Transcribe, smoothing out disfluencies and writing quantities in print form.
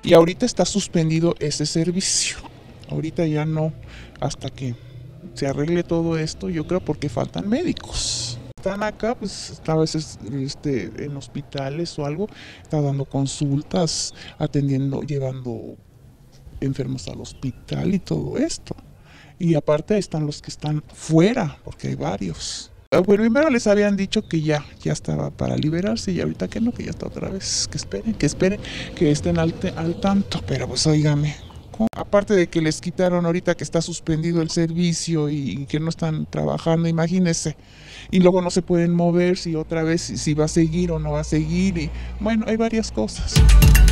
Y ahorita está suspendido ese servicio. Ahorita ya no, hasta que se arregle todo esto, yo creo porque faltan médicos. Están acá, pues a veces en hospitales o algo, está dando consultas, atendiendo, llevando enfermos al hospital y todo esto. Y aparte están los que están fuera, porque hay varios. Bueno, primero les habían dicho que ya estaba para liberarse y ahorita que no, que ya está otra vez. Que esperen, que estén al tanto. Pero pues óigame, aparte de que les quitaron ahorita que está suspendido el servicio y que no están trabajando, imagínense. Y luego no se pueden mover si otra vez, si va a seguir o no va a seguir. Y bueno, hay varias cosas.